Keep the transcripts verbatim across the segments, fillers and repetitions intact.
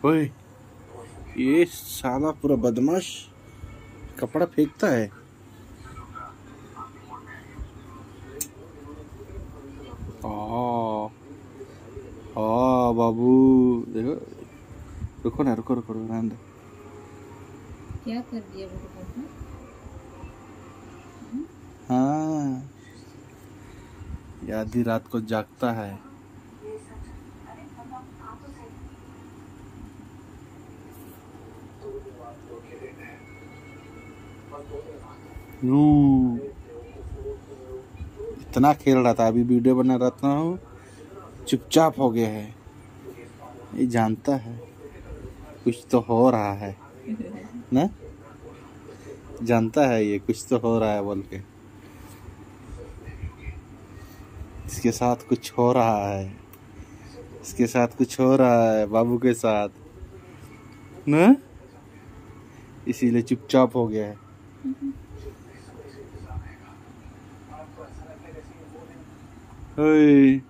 ओए ये साला पूरा बदमाश कपड़ा फेंकता है। हाँ बाबू देखो, रुको ना, रुको रुको रुको ना। क्या कर दिया बेटा? हाँ ये आधी रात को जागता है। नू इतना खेल रहा था, अभी वीडियो बना रहा हूँ, चुपचाप हो गया है। ये जानता है कुछ तो हो रहा है ना, जानता है ये कुछ तो हो रहा है बोल के। इसके साथ कुछ हो रहा है, इसके साथ कुछ हो रहा है बाबू के साथ ना, इसीलिए चुपचाप हो गया है। ओए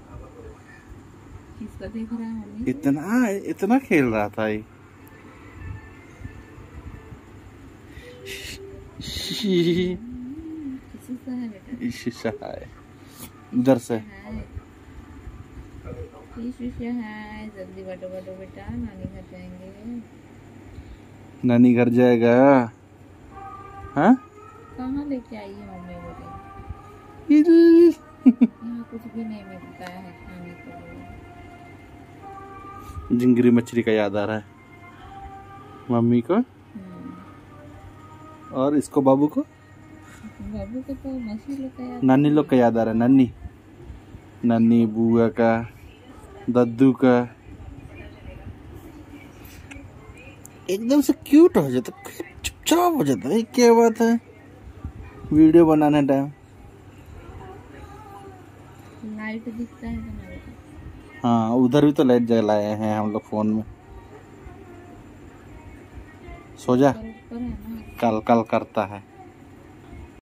किसका देख रहा है? इतना इतना खेल रहा था ये। शीशा है इधर से। शीशा है, जल्दी बैठो बैठो बेटा, नानी घर जाएंगे। नानी घर जाएगा? हाँ कहाँ लेके आई है मम्मी बोले? यहाँ कुछ भी नहीं मिलता है खाने को। झिंगरी मछली का याद आ रहा है मम्मी को, और इसको बाबू को, बाबू को तो मछली लोग का याद, नानी लोग का याद आ रहा है। नानी नानी बुआ का, दद्दू का। एकदम से क्यूट हो जाता, चुपचाप हो जाता है। क्या बात है वीडियो बनाने टाइम? लाइट दिखता है तो नहीं? हाँ उधर भी तो लाइट जलाए हैं हम लोग फोन में। सो जा, कल कल करता है।